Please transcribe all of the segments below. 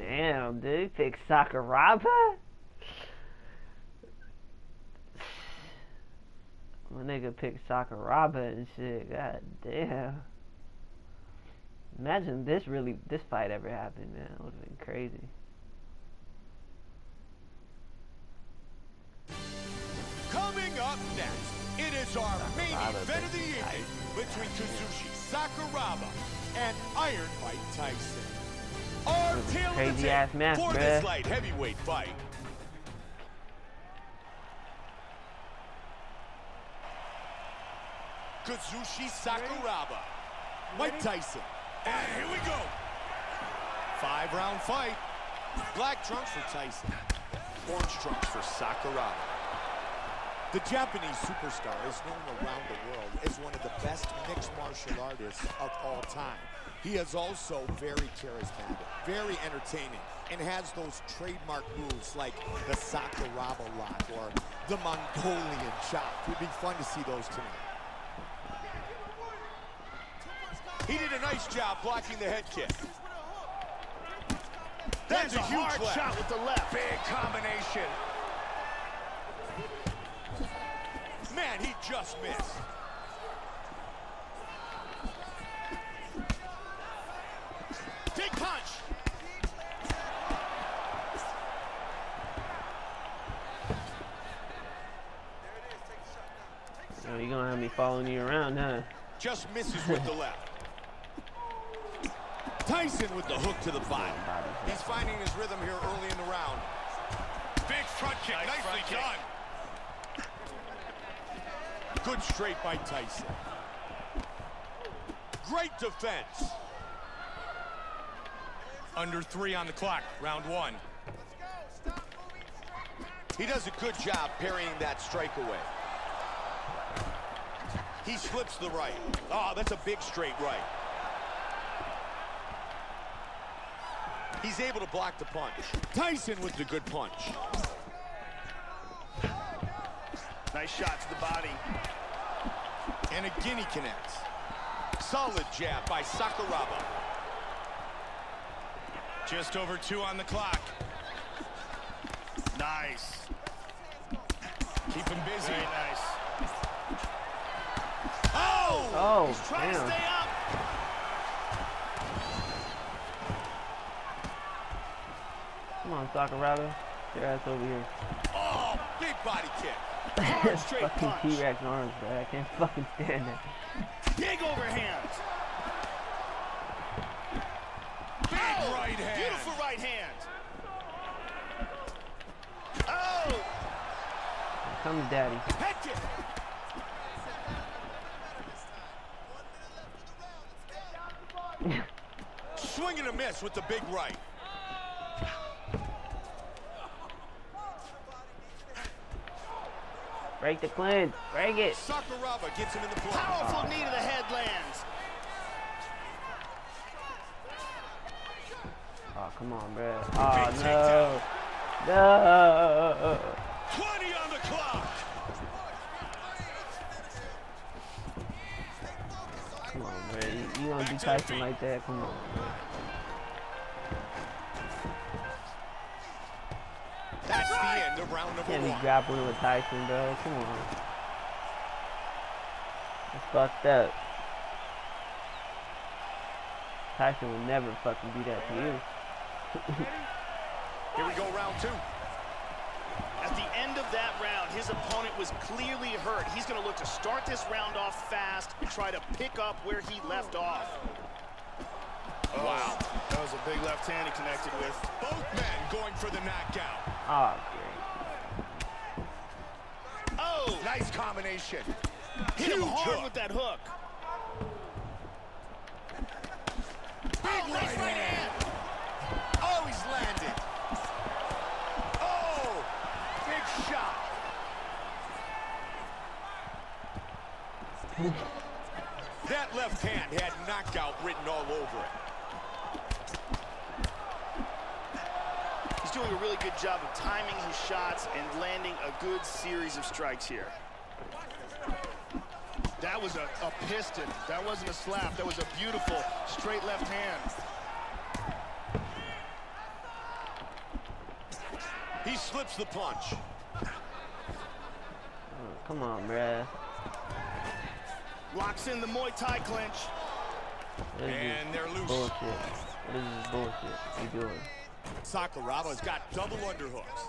Damn, dude. Pick Sakuraba? My nigga picked Sakuraba and shit. God damn. Imagine this fight ever happened, man. It would have been crazy. Coming up next, it is our main event of the evening between Kazushi Sakuraba and Iron Mike Tyson. Our tale of the tape for this light heavyweight fight. Kazushi Sakuraba, Mike Tyson. And here we go. 5-round fight. Black trunks for Tyson. Orange trunks for Sakuraba. The Japanese superstar is known around the world as one of the best mixed martial artists of all time. He is also very charismatic, very entertaining, and has those trademark moves like the Sakuraba lock or the Mongolian chop. It would be fun to see those tonight. He did a nice job blocking the head kick. That's a huge hard shot with the left. Big combination. Man, he just missed. Big punch. So you're gonna have me following you around, huh? Just misses with the left. Tyson with the hook to the body. He's finding his rhythm here early in the round. Big front kick, nicely done. Good straight by Tyson. Great defense. Under 3 on the clock, round 1. He does a good job parrying that strike away. He slips the right. Oh, that's a big straight right. He's able to block the punch. Tyson with the good punch. Nice shot to the body. And again he connects. Solid jab by Sakuraba. Just over 2 on the clock. Nice. Keep him busy. Very nice. Oh! He's trying to stay up. Come on, Sakuraba. Get your ass over here. Oh, big body kick. Fucking T-Rex arms, bro. I can't fucking stand that. Big overhand. Big right hand. Beautiful right hand. Oh! Here comes Daddy. Head kick. Swing and a miss with the big right. Break the clinch. Break it. Sakuraba gets him in the block. Powerful knee to the head lands. Oh, come on, bro. Oh, no. No. 20 on the clock. Come on, bro. You gonna do Tyson like that? Come on, bro. That's the end of round number 1. Can't be grappling with Tyson, bro. Come on. That's fucked up. Tyson would never fucking do that to you. Here we go, round 2. At the end of that round, his opponent was clearly hurt. He's going to look to start this round off fast and try to pick up where he left off. Wow. That was a big left hand he connected with. Both men going for the knockout. Oh, great. Oh! Nice combination. Hit him hard with that hook. Big right hand. Oh, he's landed. Oh! Big shot. That left hand had knockout written all over it. He's doing a really good job of timing his shots and landing a good series of strikes here. That was a piston. That wasn't a slap. That was a beautiful straight left hand. slips the punch. Oh, come on, bruh. Locks in the Muay Thai clinch. What is And they're this loose. bullshit? What is this bullshit you doing? Sakuraba's got double underhooks.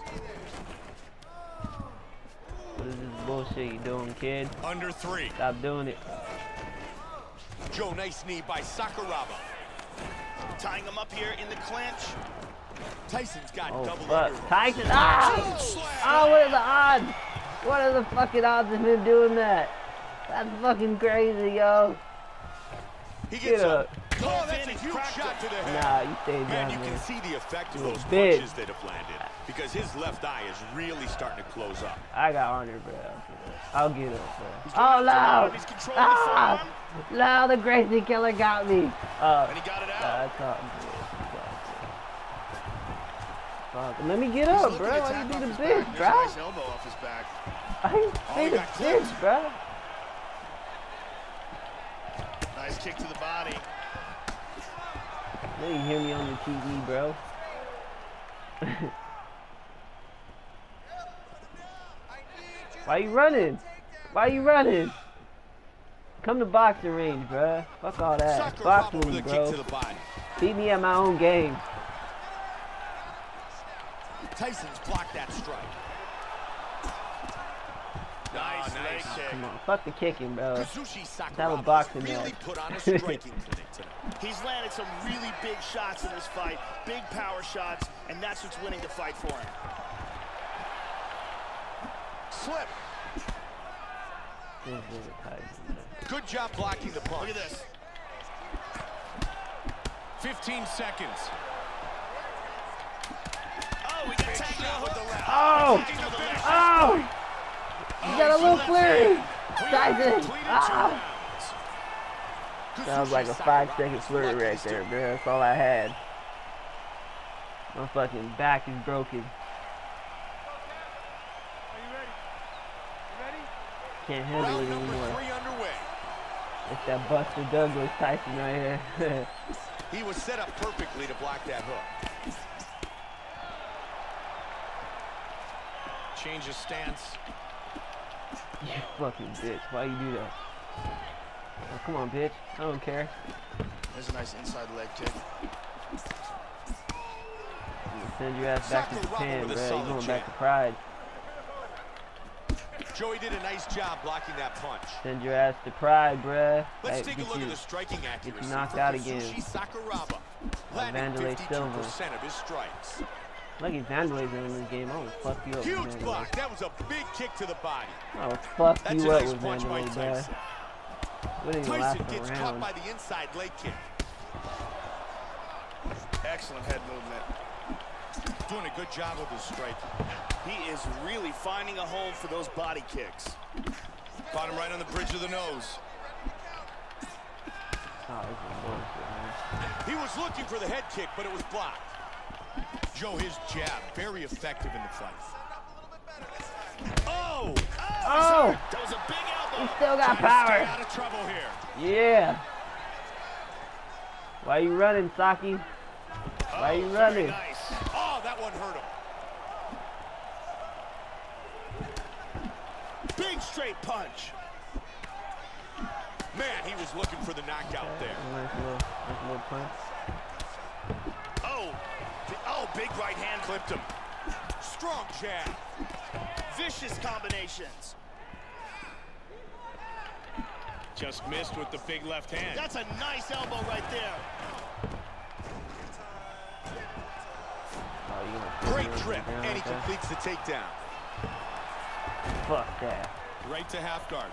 What is this bullshit you doing, kid? Under 3. Stop doing it. Joe, nice knee by Sakuraba. Tying him up here in the clinch. Tyson's got Oh, double fuck. underhooks. Tyson. Ah! Oh, what are the odds? What are the fucking odds of him doing that? That's fucking crazy, yo. He Get gets up. up. Oh, that's a huge shot to the head. Nah, you stay Man, down you there. can see the effect of You're those big. punches that have landed because his left eye is really starting to close up. I got honor, bro. I'll get up, bro. He's Oh, going no! He's controlling the Ah! forearm. No, the Gracie Killer got me. And he got it out. That's all good. Fuck, let me get He's up, looking bro. to Why attack you do off the his bitch, back. bro? There's a nice elbow off his back. I ain't Oh, say he the got bitch, clipped. bro. Nice kick to the body. Now you hear me on the TV, bro. Why you running? Why you running? Come to boxing range, bro. Fuck all that. Box Sakuraba with with me, a kick bro. to the body. Beat me at my own game. Tyson's blocked that strike. Nice leg kick. Come on, fuck the kicking, bro. Kazushi Have a Sakuraba boxing really match. put on a striking clinic tonight. He's landed some really big shots in this fight. Big power shots, and that's what's winning the fight for him. Slip. This is a Tyson. Good job blocking the punch. Look at this. 15 seconds. Oh, we got tagged Shot out with with the left. Oh! Looking to finish. Oh! You got a little flurry! Tyson! Completed 2 Ah! rounds. That was like a Kazushi 5-second Sakuraba's flurry lucky right he's there, still- bro. That's all I had. My fucking back is broken. Can't handle it Round number anymore. 3 underway. It's that Buster Douglas Tyson right here. He was set up perfectly to block that hook. Change his stance. You fucking bitch. Why you do that? Oh, come on, bitch. I don't care. There's a nice inside leg kick. Send your ass back to Sakuraba Japan, with a bro. You solid going back jab. to Pride. Joey did a nice job blocking that punch. Send your ass to Pride, bruh. Let's Hey, take a get look you- at the striking accuracy knocked for out Kazushi again. Sakuraba. Landing Vanderlei 52% of his strikes. Lucky Vanderlei's in this game. I would fuck you up with Huge Vanderlei. block. That was a big kick to the body. I would fuck That's you a up nice with punch by Vanderlei, bruh. Tyson. Wouldn't even last Tyson a gets caught round. by the inside leg kick. Excellent head movement. Doing a good job with his strike. He is really finding a home for those body kicks. Caught him right on the bridge of the nose. Oh, this is bullshit, man. He was looking for the head kick, but it was blocked. Joe, his jab, very effective in the fight. Oh! Oh! That was a big He elbow. still got Trying to stay power. out of trouble here. Yeah. Why you running, Saki? Why you Very running? nice. Oh, that one hurt him. Big straight punch. Man, he was looking for the knockout there. Nice little punch. Oh, big right hand clipped him. Strong jab. Vicious combinations. Just missed with the big left hand. That's a nice elbow right there. Oh, you gonna Great put me trip, down and he like that? completes the takedown. Fuck that. Right to half guard.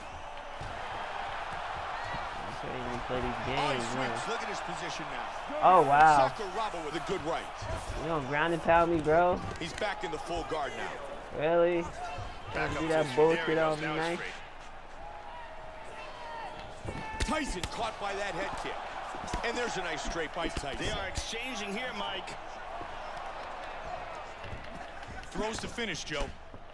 I can't even play these Oh, he games, man. swings. Look at his position now. Oh, wow. Sakuraba with a good right. You gonna ground and pound me, bro? He's back in the full guard now. Really? Trying to do that bullshit on on me, nice? Tyson caught by that head kick. And there's a nice straight by Tyson. They are exchanging here, Mike. Throws to finish, Joe.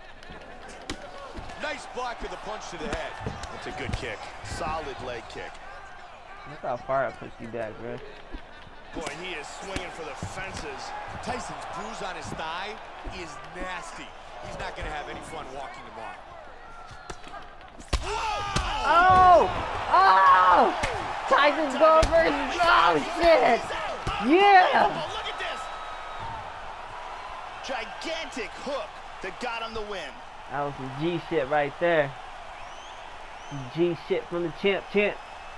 Nice block of the punch to the head. That's a good kick. Solid leg kick. Look how far I pushed you back, bro. Boy, he is swinging for the fences. Tyson's bruise on his thigh is nasty. He's not going to have any fun walking tomorrow. Oh! Oh! Tyson's going for his... Oh, shit! Yeah! Oh, look at this! Gigantic hook that got him the win. That was some G shit right there. Some G shit from the champ.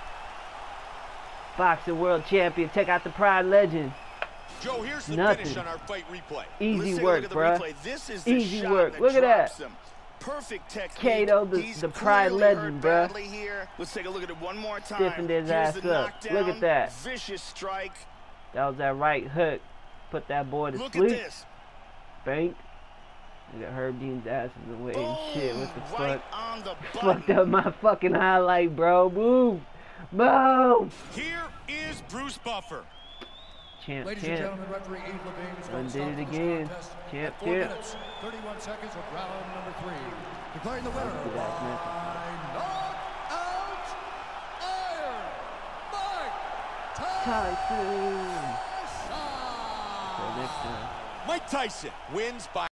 Boxing world champion. Check out the Pride Legend. Joe, here's the Nothing. finish on our fight replay. Easy Let's take a work, look at the bruh. replay. This is the Easy shot work. that Look at drops that. him. Perfect technique. Kato, He's the Pride clearly Legend, hurt bruh. badly here. Let's take a look at it one more time. Stiffened his Here's ass the up. knockdown. Look at that. Vicious strike. That was that right hook. Put that boy to Look sleep. at this. Bank. Look at Herb Dean's ass in the way and shit. What the Right fuck? on the Fucked button. up my fucking highlight, bro. Move. Move. Here is Bruce Buffer. Champ. Ladies and gentlemen, referee Eve Levine is going to Undid stop it this again. contest Champ, at 4 champ. minutes, 31 seconds of round number 3. Declaring the winner Good by ass man. knockout iron, Mike Tyson. Tyson. Till next time. Mike Tyson wins by